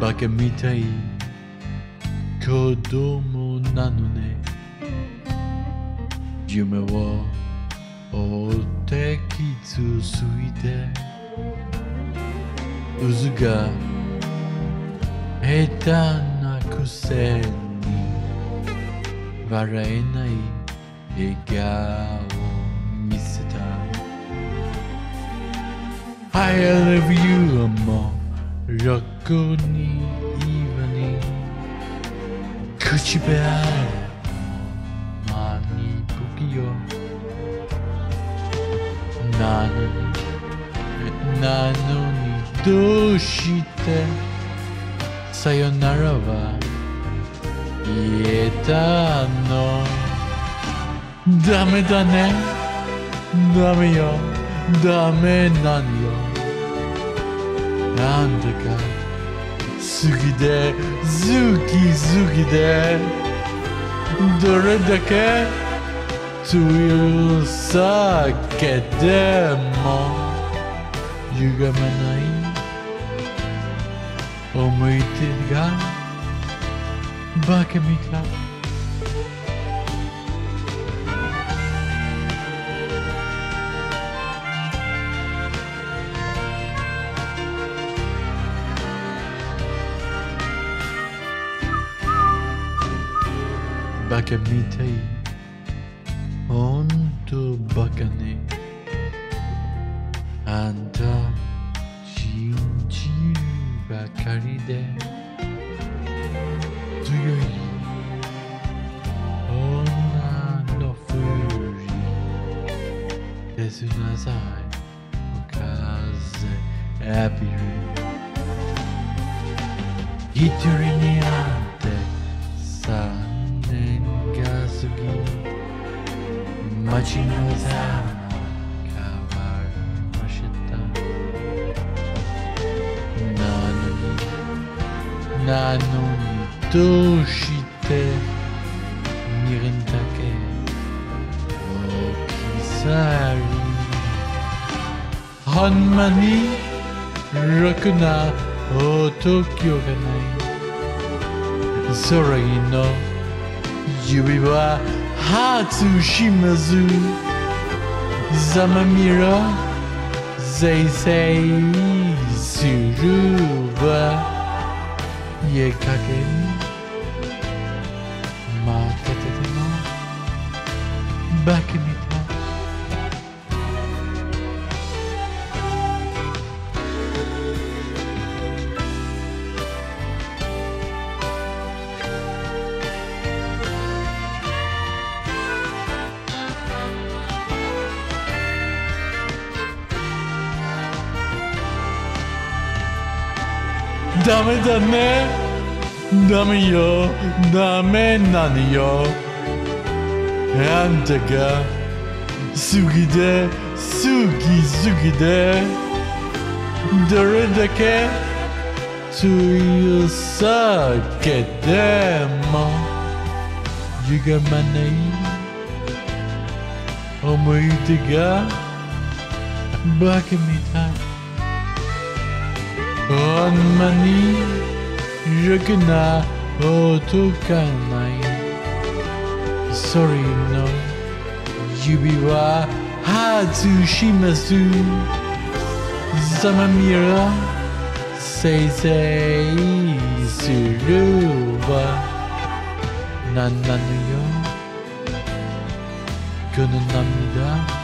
バカみたい子供なのね。夢を追って傷ついて渦が下手なくせに笑えない笑顔見せた。 I love you もろくに言わに口笛まに不器用なのにどうしてさよならは言えたの。ダメだね、ダメよ、ダメなのよ。なんだか好きで好きでどれだけという酒でも歪まない思い出がバカみたい。バカみたい、ほんとバカね。あんた信じるばかりで強い女のふりですなさい。風浴びる一人に会って3年が過ぎ街のざま変わりました。なのにどうして2人だけ置き去り。ほんまにろくな男がない。空の指は外しまずざまみろぜいぜいするわ。家かけに負けててもバカみたい。ダメだね、ダメよ、ダメなのよ。あんたが好きで好きでどれだけという酒でも歪まない思い出がバカみたい。ほんまにろくな音がない。それの指は外しますざまみろせいぜいするわ。なんなのよこの涙。